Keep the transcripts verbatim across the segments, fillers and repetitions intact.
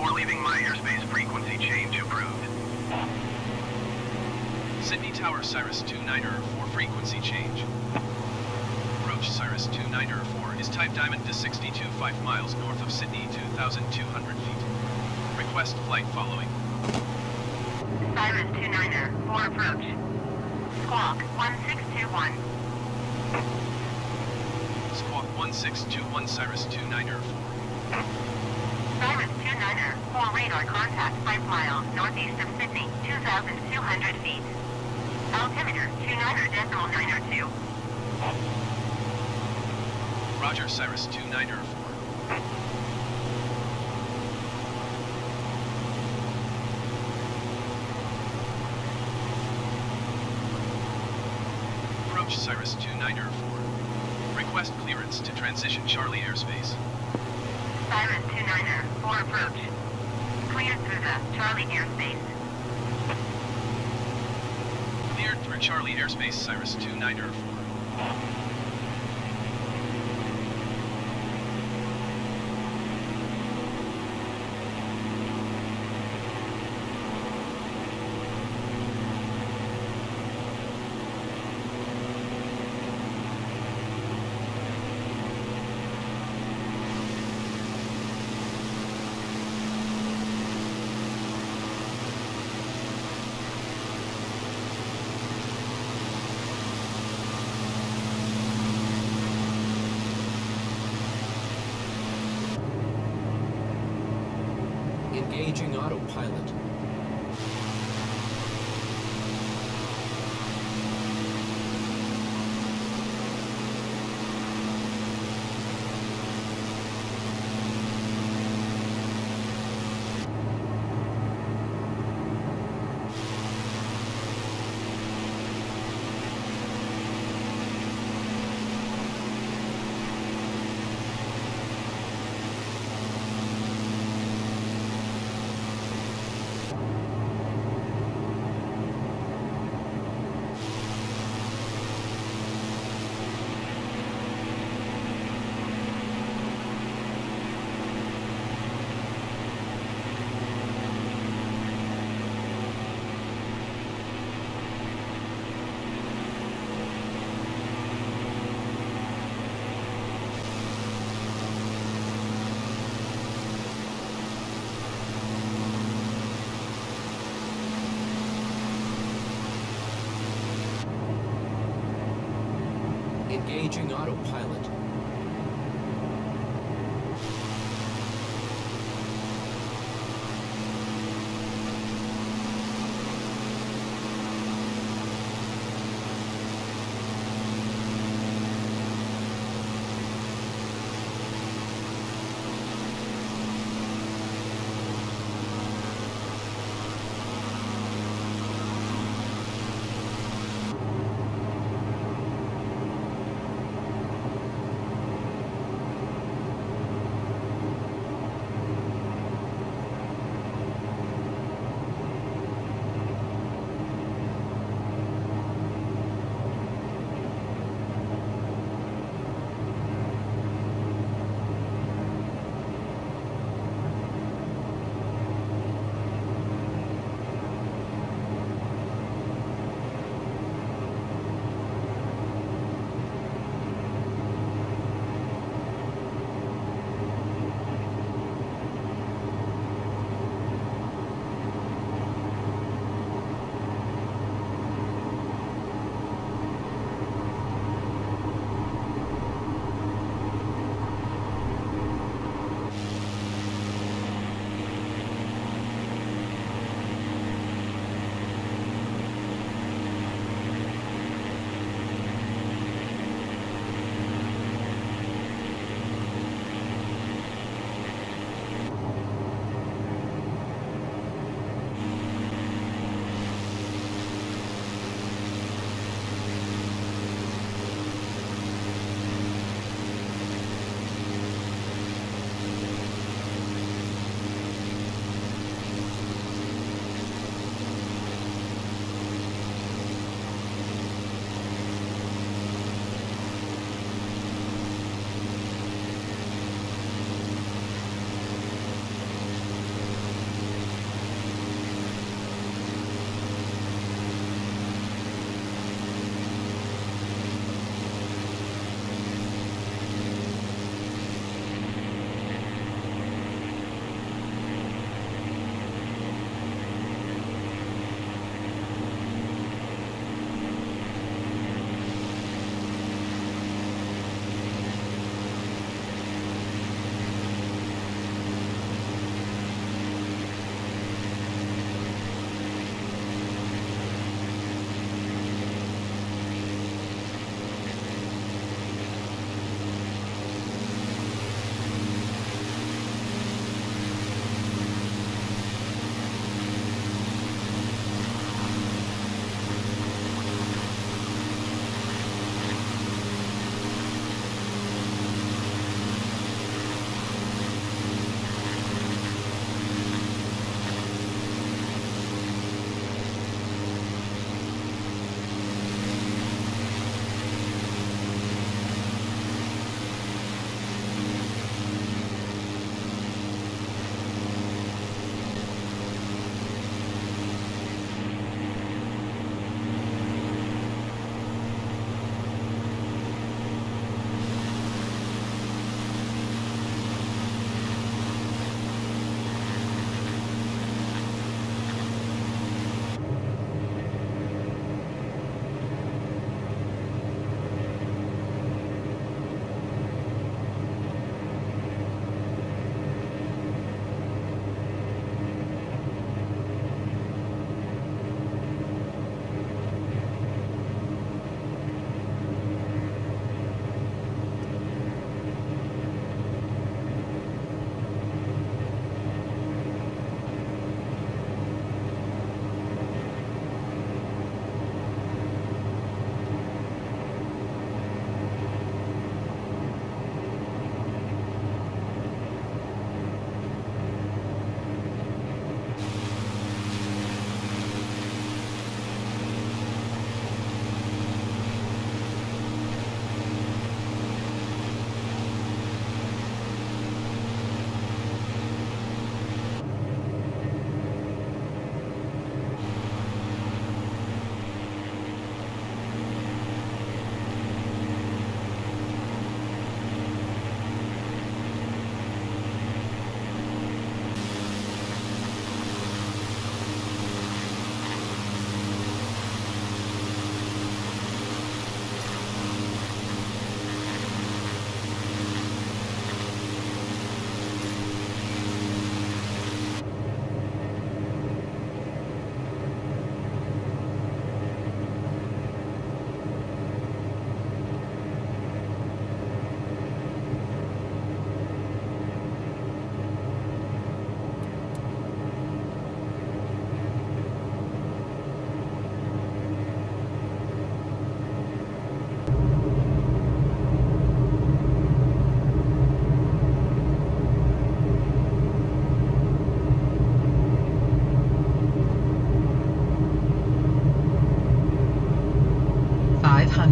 before leaving my airspace, frequency change approved. Sydney Tower, Cirrus two niner four, frequency change. Approach Cirrus two niner four is type Diamond D A sixty-two, five miles north of Sydney, two thousand two hundred feet. Request flight following. Cirrus two niner four approach. Squawk one six two one. Squawk one six two one, Cirrus two niner four. Cirrus two niner four radar contact five miles northeast of Sydney, two thousand two hundred feet. Altimeter two niner decimal niner two. Roger, Cirrus two niner four. Approach Cirrus two niner four. Request clearance to transition Charlie airspace. Cirrus two niner four approach. Cleared through the Charlie airspace. Cleared through Charlie airspace, Cirrus two niner four. Engaging autopilot. Engaging autopilot.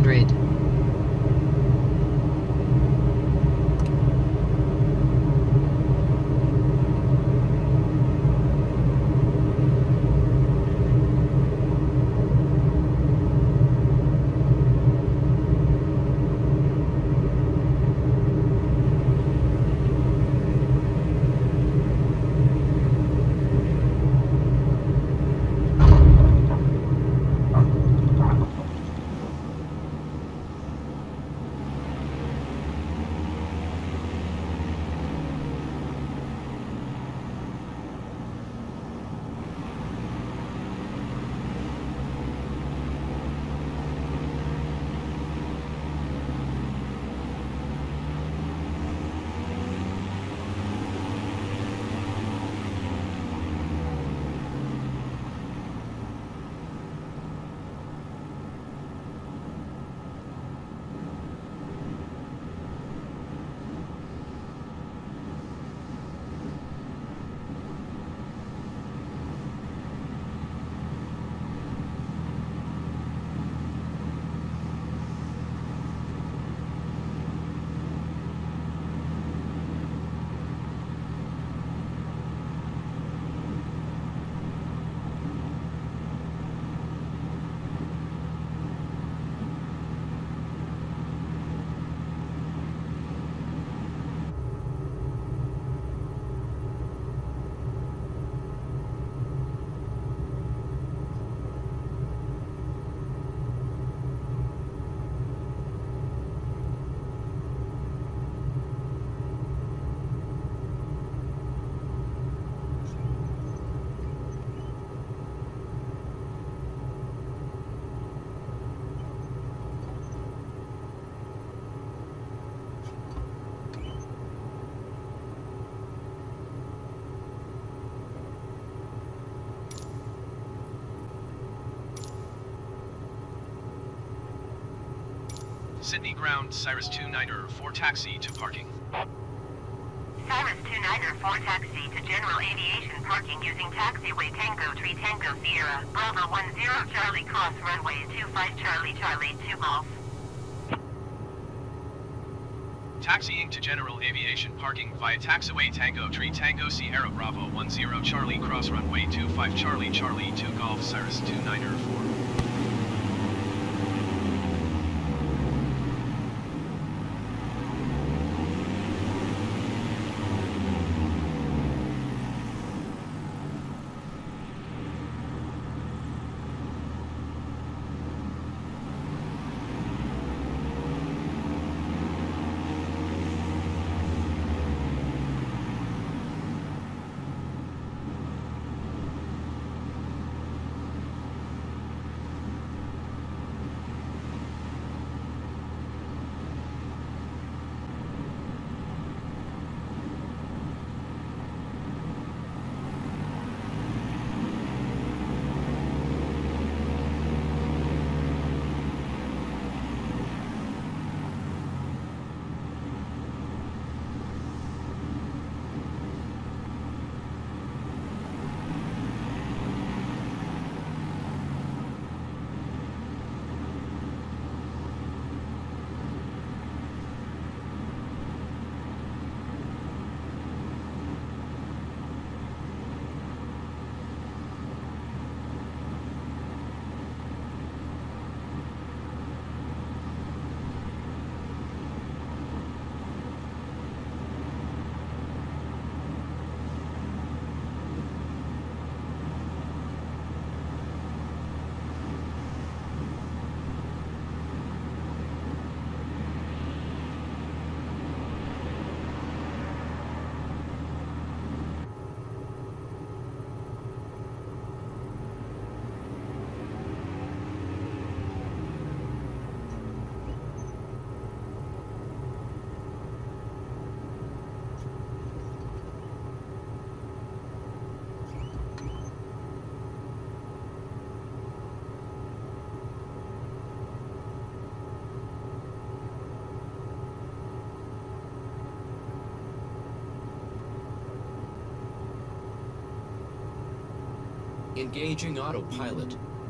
hundred. Sydney ground, Cyrus two niner four taxi to parking. Cyrus two niner four taxi to general aviation parking using taxiway Tango three Tango Sierra, Bravo one zero Charlie cross runway two five Charlie Charlie two Golf. Taxiing to general aviation parking via taxiway Tango three Tango Sierra Bravo one zero Charlie cross runway two five Charlie Charlie two Golf Cyrus two niner four. Engaging autopilot.